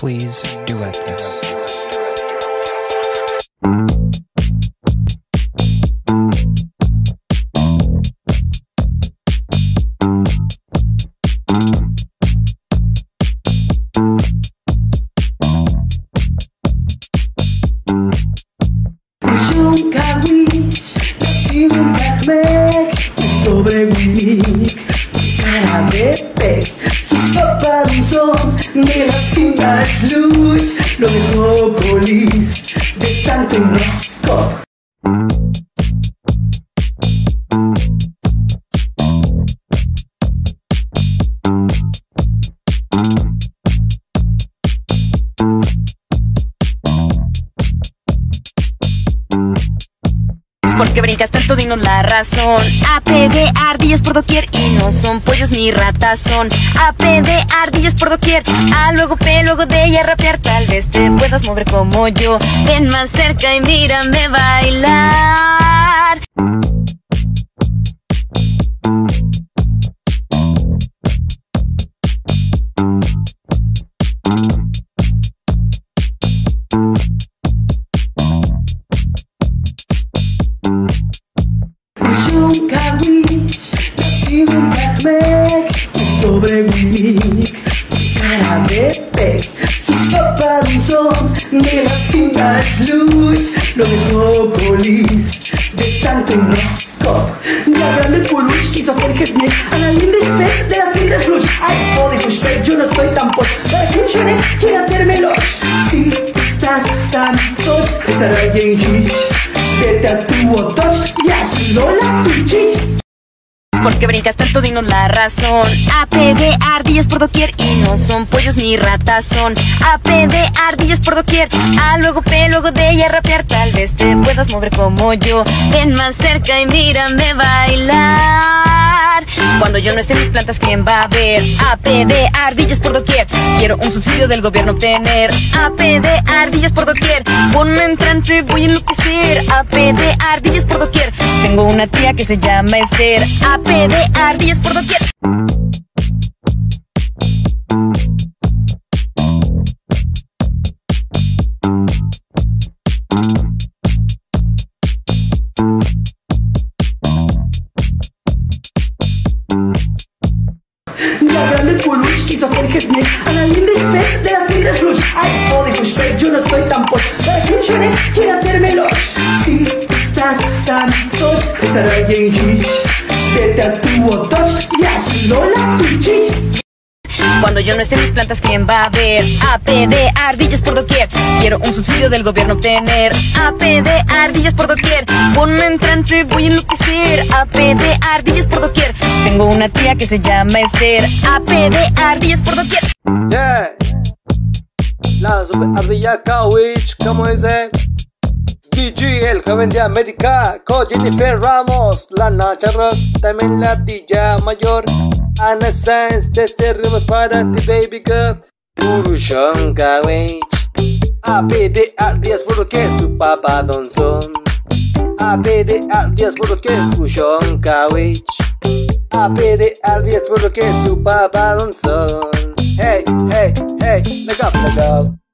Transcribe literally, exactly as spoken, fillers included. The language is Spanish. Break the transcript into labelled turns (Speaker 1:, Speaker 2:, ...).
Speaker 1: please duet this.
Speaker 2: Sobre Winnick, cara de pec, su papaduzón de las cintas luz, lo dejó polis de tanto enrasco.
Speaker 3: Porque brincas tanto, dinos la razón. A P de ardillas por doquier y no son pollos ni ratas, son A P de ardillas por doquier. A luego P, luego de y a rapear. Tal vez te puedas mover como yo. Ven más cerca y mírame bailar.
Speaker 2: Sobre Winnick, cara de pec, su papaduzón de las cintas luz, lo dejó polis de tanto enrasco. La grande Purush quiso hacer Gesnek, a la linda Spec de las cintas luz. Ay, joder, Pushpec, yo no estoy tan posh, para que un Shrek quiera hacerme los. Si estás tan tosh, esa era Genghis, vete a tu Otoch y hazlo la tuchich.
Speaker 3: Porque brincas tanto, dinos la razón. A P de ardillas por doquier y no son pollos ni ratas, son A P de ardillas por doquier. A luego P, luego de y a rapear. Tal vez te puedas mover como yo. Ven más cerca y mírame bailar. Cuando yo no esté en mis plantas, ¿quién va a ver? A P de ardillas por doquier. Quiero un subsidio del gobierno obtener. A P de ardillas por doquier. Ponme en trance, voy a enloquecer. A P de ardillas por doquier. Tengo una tía que se llama Esther. A P de ardillas por doquier.
Speaker 2: La grande Purush quiso hacer Gesnek, a la linda Spec de las cintas luz. Ay, joder, Pushpec, yo no estoy tan posh, para que un Shrek quiera hacerme los. Si estás tan tosh, esa era Genghis, vete a tu Otoch y hazlo la tuchich.
Speaker 3: Cuando yo no esté en mis plantas, ¿quién va a ver? A P de ardillas por doquier. Quiero un subsidio del gobierno obtener. A P de ardillas por doquier. Ponme en trance, voy a enloquecer. A P de ardillas por doquier. Tengo una tía que se llama Esther. A P de ardillas por doquier.
Speaker 4: Yeah. La super ardilla Cowich, ¿cómo dice? D G, el joven de América, con Jennifer Ramos, Lana Charlotte, también la ardilla mayor, Ana Sanz, de este ritmo para ti, baby girl. Purushon Cowich, A P de ardillas por doquier, su papadón son. A P de ardillas por doquier, Purushon Cowich. A P de ardillas por doquier, su papadón son. Hey, hey, hey, let go, let go.